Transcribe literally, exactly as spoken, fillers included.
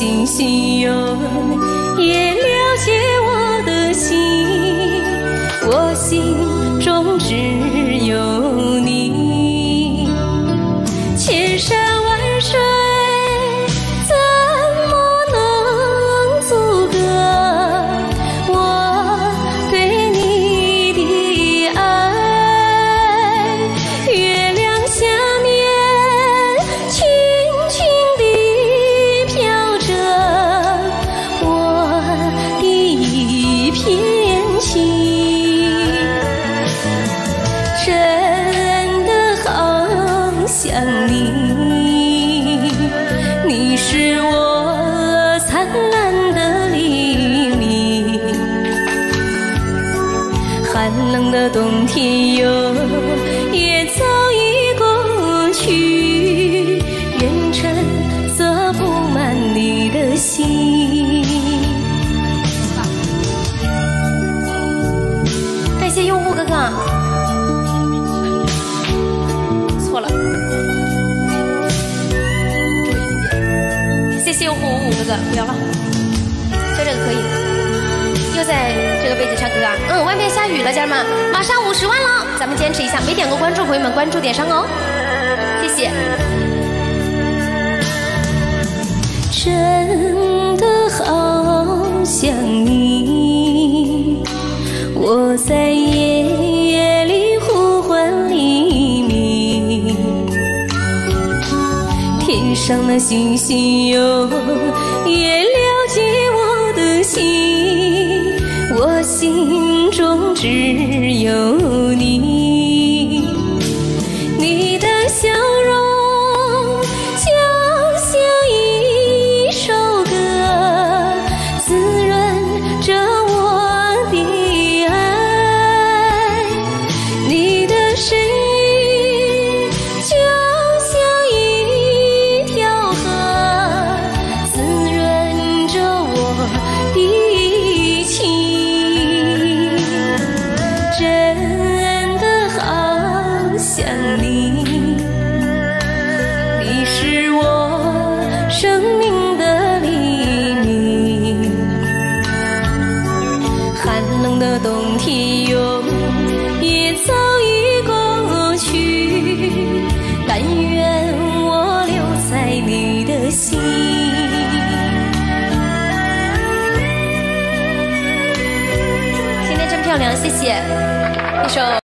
星星哟，也了解我的心，我心中只有你。千山万水怎么能阻隔我对你的爱？月亮下面轻轻地飘着我的一片情，真的好想你，你是我灿烂的黎明。寒冷的冬天哟，也早已过去，愿尘塞不满你的心。感谢用户哥哥，错了，谢谢用户五五哥哥，不要了，就这个可以。又在这个背景唱歌啊，嗯，外面下雨了，家人们，马上五十万了，咱们坚持一下，没点过关注朋友们关注点上哦，谢谢。真的好想你，我在夜里呼唤黎明，天上的星星哟，也了解我的心，我心中只有你。你的笑容就像一首歌，滋润着我的爱。你的声音就像一条河，滋润着我的情，真的好想你，你是我生命的黎明。寒冷的冬天哟，也早已过去，但愿我留在你的心。今天真漂亮，谢谢。一首。